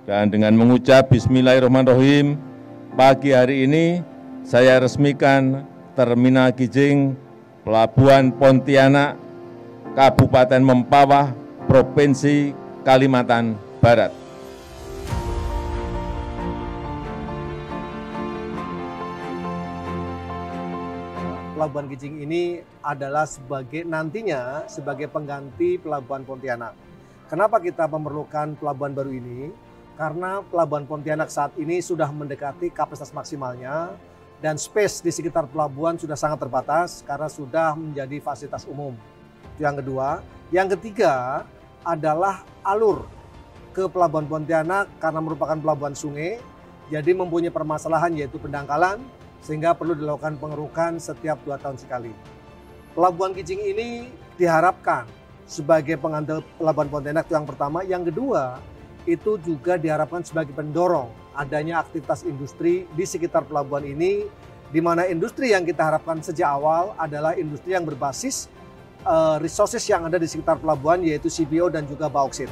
Dan dengan mengucap Bismillahirrahmanirrahim, pagi hari ini saya resmikan Terminal Kijing Pelabuhan Pontianak, Kabupaten Mempawah, Provinsi Kalimantan Barat. Pelabuhan Kijing ini adalah nantinya sebagai pengganti Pelabuhan Pontianak. Kenapa kita memerlukan pelabuhan baru ini? Karena Pelabuhan Pontianak saat ini sudah mendekati kapasitas maksimalnya dan space di sekitar pelabuhan sudah sangat terbatas karena sudah menjadi fasilitas umum. Itu yang kedua. Yang ketiga adalah alur ke Pelabuhan Pontianak karena merupakan pelabuhan sungai, jadi mempunyai permasalahan yaitu pendangkalan, sehingga perlu dilakukan pengerukan setiap 2 tahun sekali. Pelabuhan Kijing ini diharapkan sebagai pengganti Pelabuhan Pontianak, itu yang pertama. Yang kedua, itu juga diharapkan sebagai pendorong adanya aktivitas industri di sekitar pelabuhan ini, di mana industri yang kita harapkan sejak awal adalah industri yang berbasis resources yang ada di sekitar pelabuhan, yaitu CPO dan juga bauksit.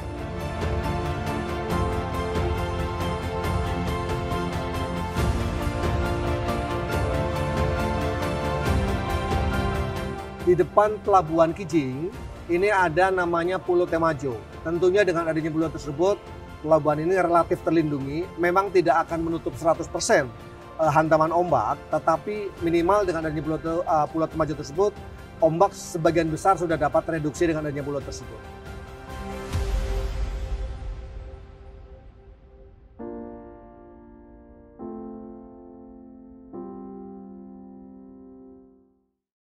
Di depan Pelabuhan Kijing ini ada namanya Pulau Temajo. Tentunya dengan adanya pulau tersebut, pelabuhan ini relatif terlindungi. Memang tidak akan menutup 100% hantaman ombak, tetapi minimal dengan adanya Pulau Temajo tersebut, ombak sebagian besar sudah dapat tereduksi dengan adanya pulau tersebut.